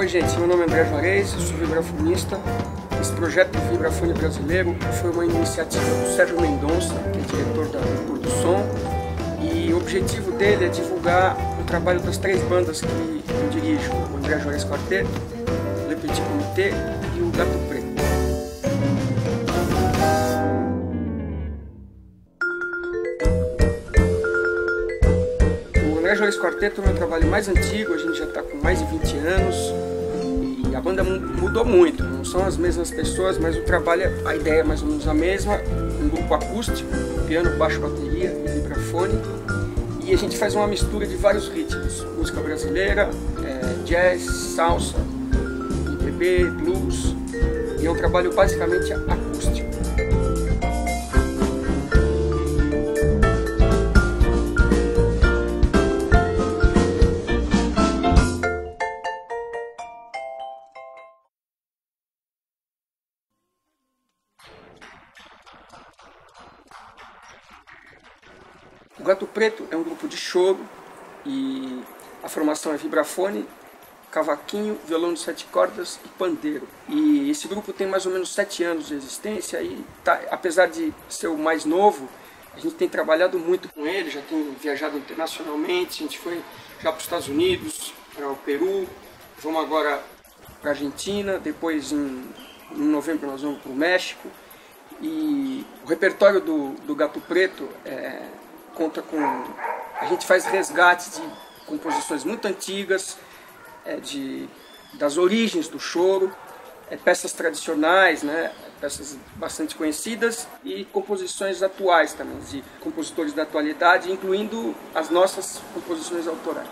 Oi gente, meu nome é André Juarez, eu sou vibrafonista. Esse projeto do Vibrafone Brasileiro foi uma iniciativa do Sérgio Mendonça, que é diretor da Pôr do Som, e o objetivo dele é divulgar o trabalho das três bandas que eu dirijo, o André Juarez Quarteto, o Le Petit Comité e o Gato Preto. O André Juarez Quarteto é o meu trabalho mais antigo, a gente já está com mais de 20 anos. A banda mudou muito, não são as mesmas pessoas, mas o trabalho, a ideia é mais ou menos a mesma, um grupo acústico, piano, baixo, bateria e vibrafone, e a gente faz uma mistura de vários ritmos, música brasileira, jazz, salsa, MPB, blues, e é um trabalho basicamente acústico. O Gato Preto é um grupo de choro e a formação é vibrafone, cavaquinho, violão de 7 cordas e pandeiro. E esse grupo tem mais ou menos 7 anos de existência e apesar de ser o mais novo, a gente tem trabalhado muito com ele, já tem viajado internacionalmente, a gente foi já para os Estados Unidos, para o Peru, vamos agora para a Argentina, depois em novembro nós vamos para o México. E o repertório do Gato Preto conta com... A gente faz resgates de composições muito antigas, das origens do choro, peças tradicionais, né, peças bastante conhecidas e composições atuais também, de compositores da atualidade, incluindo as nossas composições autorais.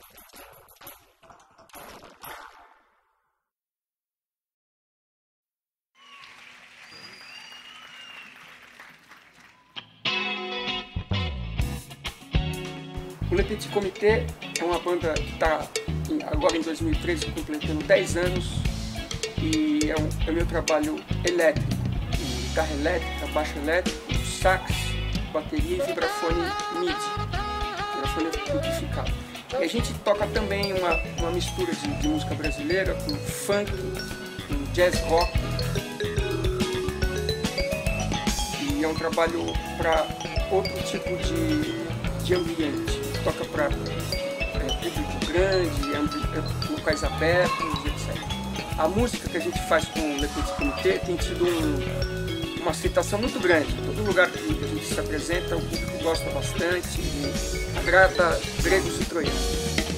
O Le Petit Comité é uma banda que está agora em 2013 completando 10 anos e é o meu trabalho elétrico, guitarra elétrica, baixo elétrico, sax, bateria e vibrafone MIDI, vibrafone amplificado. E a gente toca também uma mistura de música brasileira com funk, com jazz rock, e é um trabalho para outro tipo de ambiente. Toca para público grande, locais abertos, etc. A música que a gente faz com o Le Petit Comité tem tido uma aceitação muito grande. Em todo lugar que a gente se apresenta, o público gosta bastante e agrada gregos e troianos.